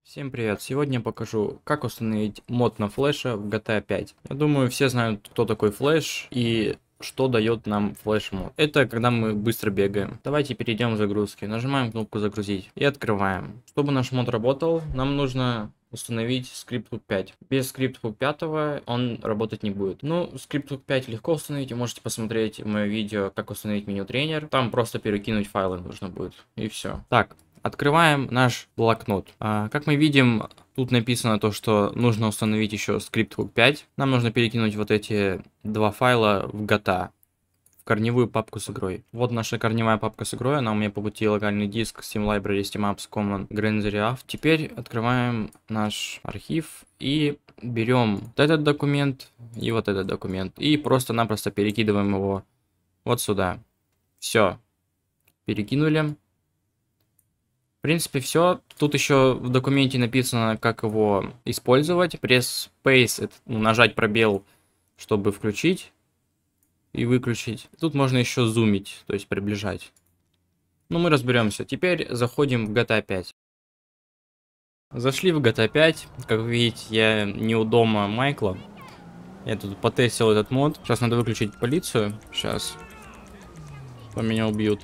Всем привет! Сегодня я покажу, как установить мод на флеше в GTA 5. Я думаю, все знают, кто такой флеш и что дает нам флеш мод. Это когда мы быстро бегаем. Давайте перейдем в загрузки. Нажимаем кнопку загрузить и открываем. Чтобы наш мод работал, нам нужно установить скриптbook 5. Без скриптbook 5 он работать не будет. Ну, скриптbook 5 легко установить. Вы можете посмотреть мое видео, как установить меню тренер. Там просто перекинуть файлы нужно будет. И все. Так. Открываем наш блокнот. Как мы видим, тут написано то, что нужно установить еще скриптbook 5. Нам нужно перекинуть вот эти два файла в GTA, в корневую папку с игрой. Вот наша корневая папка с игрой, она у меня по пути локальный диск, Steam Library, Steam Apps, Common, Granary. Теперь открываем наш архив и берем вот этот документ и вот этот документ. И просто-напросто перекидываем его вот сюда. Все. Перекинули. В принципе, все. Тут еще в документе написано, как его использовать. Пресс Space, это, нажать пробел, чтобы включить и выключить. Тут можно еще зумить, то есть приближать. Но мы разберемся. Теперь заходим в GTA 5. Зашли в GTA 5. Как вы видите, я не у дома Майкла. Я тут потестил этот мод. Сейчас надо выключить полицию. Сейчас. То меня убьют.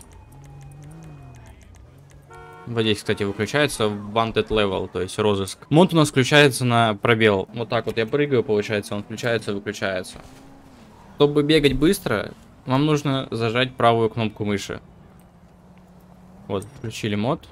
Вот здесь, кстати, выключается Wanted Level, то есть розыск. Мод у нас включается на пробел. Вот так вот я прыгаю, получается, он включается, выключается. Чтобы бегать быстро, вам нужно зажать правую кнопку мыши. Вот, включили мод.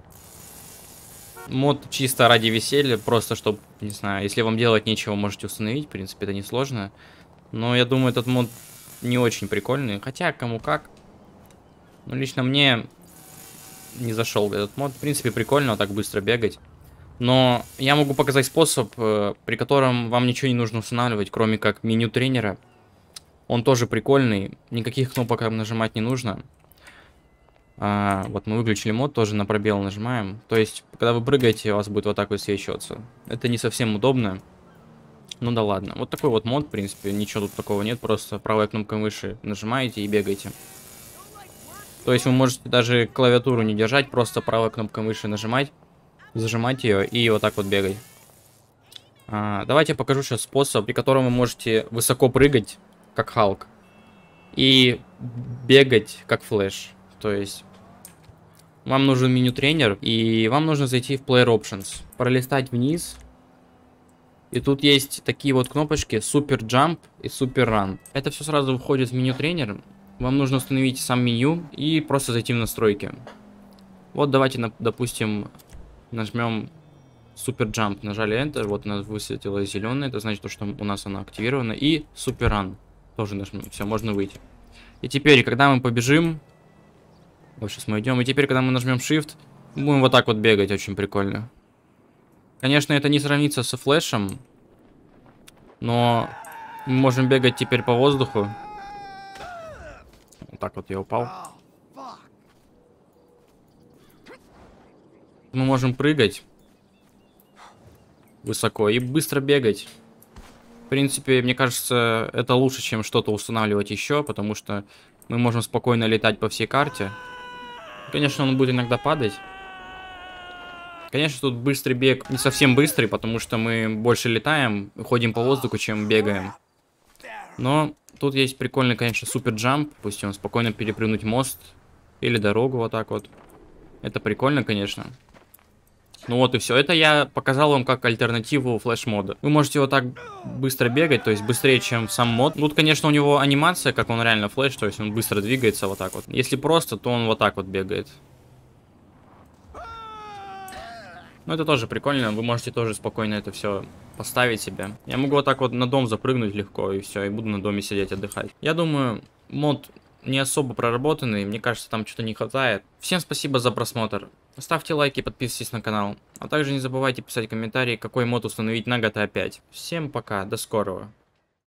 Мод чисто ради веселья, просто чтобы, не знаю, если вам делать нечего, можете установить. В принципе, это несложно. Но я думаю, этот мод не очень прикольный. Хотя, кому как. Но лично мне не зашел этот мод. В принципе, прикольно вот так быстро бегать. Но я могу показать способ, при котором вам ничего не нужно устанавливать, кроме как меню тренера. Он тоже прикольный. Никаких кнопок нажимать не нужно. Вот мы выключили мод, тоже на пробел нажимаем. То есть, когда вы прыгаете, у вас будет вот так высвечиваться. Это не совсем удобно. Ну да ладно. Вот такой вот мод, в принципе. Ничего тут такого нет. Просто правой кнопкой мыши нажимаете и бегаете. То есть вы можете даже клавиатуру не держать, просто правой кнопкой мыши нажимать, зажимать ее и вот так вот бегать. Давайте я покажу сейчас способ, при котором вы можете высоко прыгать, как Халк, и бегать, как Флэш. То есть вам нужен меню тренер, и вам нужно зайти в Player Options, пролистать вниз, и тут есть такие вот кнопочки Super Jump и Super Run. Это все сразу входит в меню тренер. Вам нужно установить сам меню и просто зайти в настройки. Вот давайте, допустим, нажмем Super Jump. Нажали Enter, вот у нас высветилось зеленое. Это значит, что у нас оно активировано. И Super Run тоже нажмем. Все, можно выйти. И теперь, когда мы побежим... Вот сейчас мы идем. И теперь, когда мы нажмем Shift, будем вот так вот бегать. Очень прикольно. Конечно, это не сравнится со флешем. Но мы можем бегать теперь по воздуху. Вот так вот я упал. Мы можем прыгать высоко и быстро бегать. В принципе, мне кажется, это лучше, чем что-то устанавливать еще, потому что мы можем спокойно летать по всей карте. Конечно, он будет иногда падать. Конечно, тут быстрый бег не совсем быстрый, потому что мы больше летаем, ходим по воздуху, чем бегаем. Но тут есть прикольный, конечно, супер джамп. Допустим, спокойно перепрыгнуть мост или дорогу вот так вот. Это прикольно, конечно. Ну вот и все. Это я показал вам как альтернативу флеш-мода. Вы можете вот так быстро бегать, то есть быстрее, чем сам мод. Тут, конечно, у него анимация, как он реально флеш, то есть он быстро двигается вот так вот. Если просто, то он вот так вот бегает. Ну это тоже прикольно, вы можете тоже спокойно это все поставить себе. Я могу вот так вот на дом запрыгнуть легко и все, и буду на доме сидеть отдыхать. Я думаю, мод не особо проработанный, мне кажется, там что-то не хватает. Всем спасибо за просмотр. Ставьте лайки, подписывайтесь на канал. А также не забывайте писать комментарии, какой мод установить на GTA 5. Всем пока, до скорого.